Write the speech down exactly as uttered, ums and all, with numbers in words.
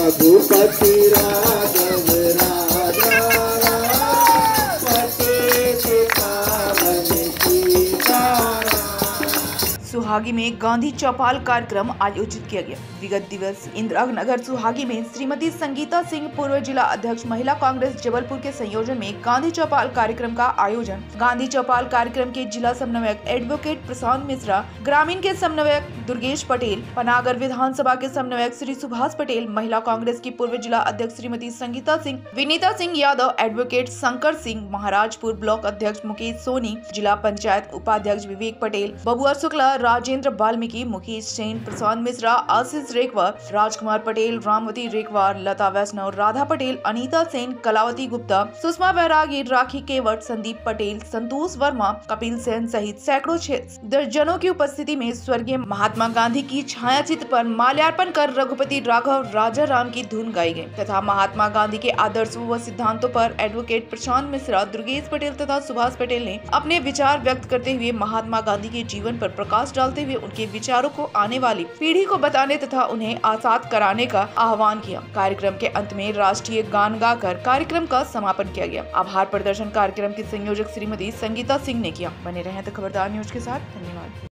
रघुपति राघव राजा पतित पावन सीताराम। सुहागी में गांधी चौपाल कार्यक्रम आयोजित किया गया। विगत दिवस इंदिरा नगर सुहागी में श्रीमती संगीता सिंह पूर्व जिला अध्यक्ष महिला कांग्रेस जबलपुर के संयोजन में गांधी चौपाल कार्यक्रम का आयोजन। गांधी चौपाल कार्यक्रम के जिला समन्वयक एडवोकेट प्रशांत मिश्रा, ग्रामीण के समन्वयक दुर्गेश पटेल, पनागर विधानसभा के समन्वयक श्री सुभाष पटेल, महिला कांग्रेस की पूर्व जिला अध्यक्ष श्रीमती संगीता सिंह, विनीता सिंह यादव, एडवोकेट शंकर सिंह, महाराजपुर ब्लॉक अध्यक्ष मुकेश सोनी, जिला पंचायत उपाध्यक्ष विवेक पटेल, बबुआ शुक्ला, राजेंद्र वाल्मीकि, मुकेश सेन, प्रशांत मिश्रा, आशीष रेखवार, राजकुमार पटेल, रामवती रेखवार, लता वैष्णव, राधा पटेल, अनीता सेन, कलावती गुप्ता, सुषमा बैरागी, राखी केवट, संदीप पटेल, संतोष वर्मा, कपिल सेन सहित सैकड़ों दर्जनों की उपस्थिति में स्वर्गीय महात्मा गांधी की छाया चित्र पर माल्यार्पण कर रघुपति राघव राजा राम की धुन गाई गई तथा महात्मा गांधी के आदर्शों व सिद्धांतों पर एडवोकेट प्रशांत मिश्रा, दुर्गेश पटेल तथा सुभाष पटेल ने अपने विचार व्यक्त करते हुए महात्मा गांधी के जीवन पर प्रकाश डालते हुए उनके विचारों को आने वाली पीढ़ी को बताने तथा उन्हें आसाद कराने का आह्वान किया। कार्यक्रम के अंत में राष्ट्रीय गान गाकर कार्यक्रम का समापन किया गया। आभार प्रदर्शन कार्यक्रम के संयोजक श्रीमती संगीता सिंह ने किया। बने रहें तो खबरदार न्यूज के साथ। धन्यवाद।